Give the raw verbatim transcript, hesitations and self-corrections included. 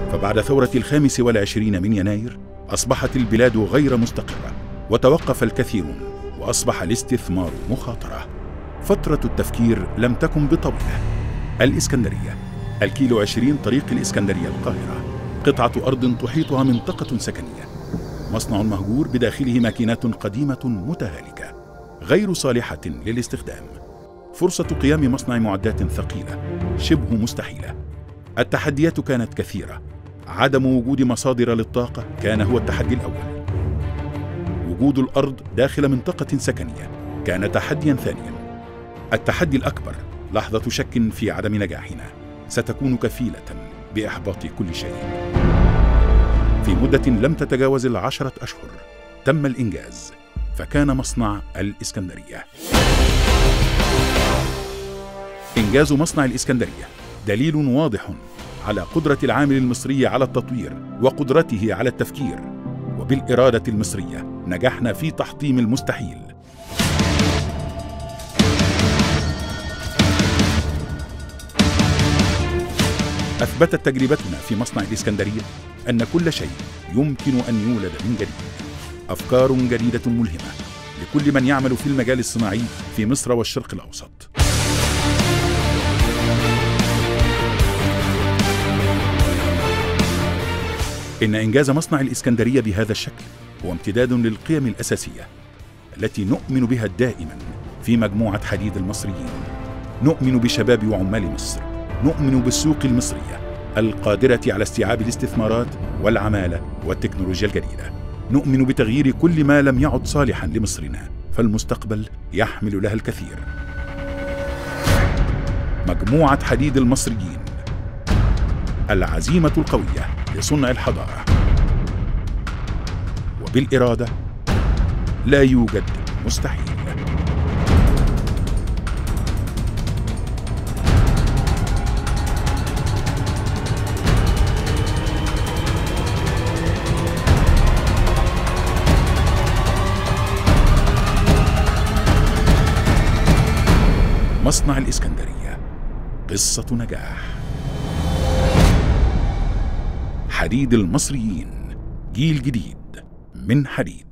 فبعد ثورة الخامس والعشرين من يناير أصبحت البلاد غير مستقرة، وتوقف الكثيرون، وأصبح الاستثمار مخاطرة. فترة التفكير لم تكن بطويلة. الإسكندرية، الكيلو عشرين طريق الإسكندرية القاهرة، قطعة أرض تحيطها منطقة سكنية، مصنع مهجور بداخله ماكينات قديمة متهالكة غير صالحة للاستخدام. فرصة قيام مصنع معدات ثقيلة شبه مستحيلة. التحديات كانت كثيرة. عدم وجود مصادر للطاقة كان هو التحدي الأول. وجود الأرض داخل منطقة سكنية كان تحديا ثانيا. التحدي الأكبر لحظة شك في عدم نجاحنا ستكون كفيلة بإحباط كل شيء. في مدة لم تتجاوز العشرة أشهر تم الإنجاز، فكان مصنع الإسكندرية. إنجاز مصنع الإسكندرية دليل واضح على قدرة العامل المصري على التطوير وقدرته على التفكير، وبالإرادة المصرية نجحنا في تحطيم المستحيل. أثبتت تجربتنا في مصنع الإسكندرية أن كل شيء يمكن أن يولد من جديد. أفكار جديدة ملهمة لكل من يعمل في المجال الصناعي في مصر والشرق الأوسط. إن إنجاز مصنع الإسكندرية بهذا الشكل هو امتداد للقيم الأساسية التي نؤمن بها دائما في مجموعة حديد المصريين. نؤمن بشباب وعمال مصر، نؤمن بالسوق المصرية القادرة على استيعاب الاستثمارات والعمالة والتكنولوجيا الجديدة. نؤمن بتغيير كل ما لم يعد صالحا لمصرنا، فالمستقبل يحمل لها الكثير. مجموعة حديد المصريين، العزيمة القوية لصنع الحضارة، وبالإرادة لا يوجد مستحيل. مصنع الإسكندرية، قصة نجاح. حديد المصريين، جيل جديد من حديد.